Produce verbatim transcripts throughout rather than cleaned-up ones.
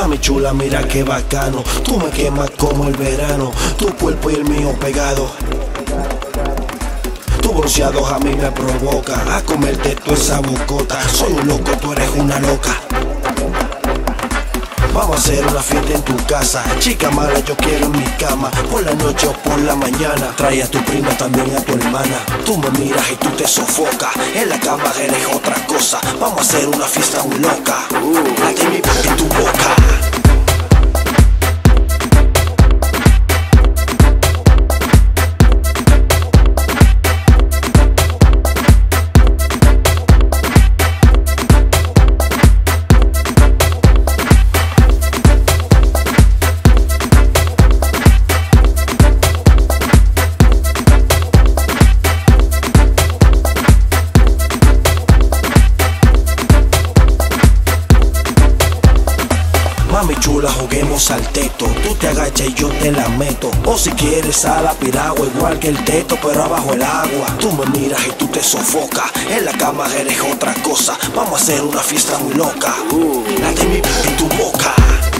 Mami chula, mira qué bacano. Tú me quemas como el verano, tu cuerpo y el mío pegado. Tu bronceado a mí me provoca a comerte toda esa bocota. Soy un loco, tú eres una loca. Vamos a hacer una fiesta en tu casa. Chica mala, yo quiero en mi cama. Por la noche o por la mañana. Trae a tu prima, también a tu hermana. Tú me miras y tú te sofocas. En la cama eres otra cosa. Vamos a hacer una fiesta muy loca. uh, La que me parte en tu boca. Mami chula, juguemos al teto. Tú te agachas y yo te la meto. O si quieres a la piragua, igual que el teto, pero abajo el agua. Tú me miras y tú te sofocas. En la cama eres otra cosa. Vamos a hacer una fiesta muy loca. uh, La de mi en tu boca.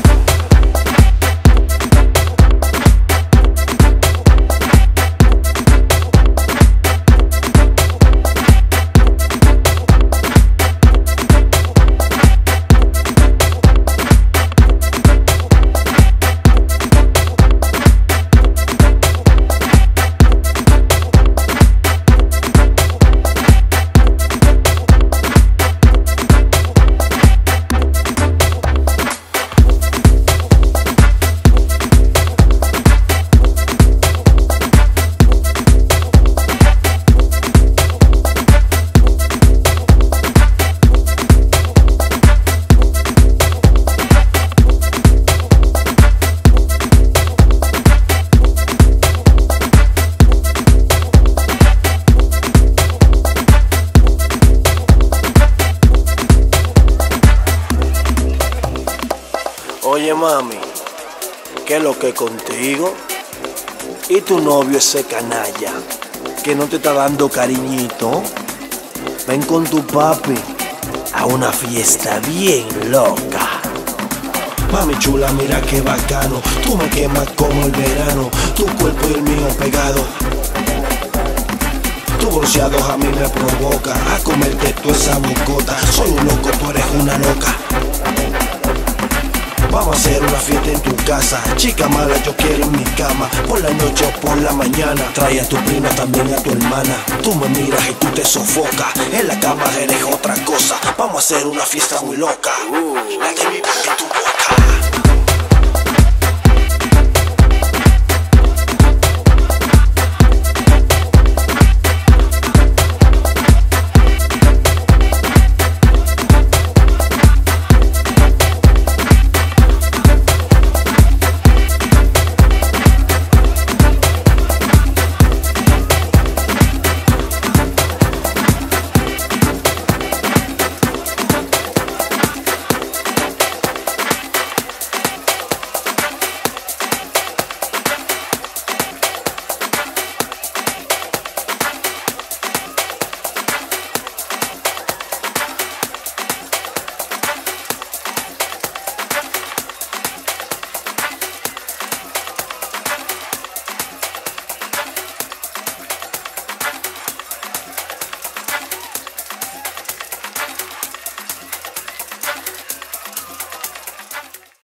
Oye mami, ¿qué es lo que contigo? ¿Y tu novio ese canalla que no te está dando cariñito? Ven con tu papi a una fiesta bien loca. Mami chula, mira qué bacano. Tú me quemas como el verano, tu cuerpo y el mío pegado. Tu bronceado a mí me provoca a comerte toda esa bocota. Soy un loco, tú eres una loca. Vamos a hacer una fiesta en tu casa. Chica mala, yo quiero en mi cama. Por la noche o por la mañana. Trae a tu prima, también a tu hermana. Tú me miras y tú te sofocas. En la cama eres otra cosa. Vamos a hacer una fiesta muy loca. uh, La que me parte en tu boca.